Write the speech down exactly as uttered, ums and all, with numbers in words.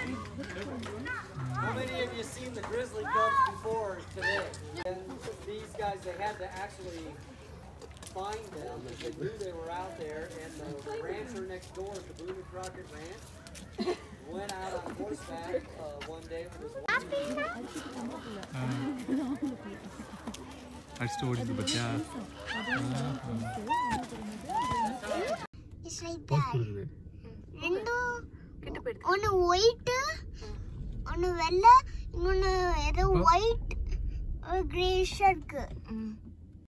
How many of you seen the grizzly cubs before today? And these guys, they had to actually find them because they knew they were out there. And the rancher next door at the Boone and Crockett Ranch went out on horseback uh, one day with his wife. I stored it, but yeah. It's like that. One white, one yellow, one white, grey shirt.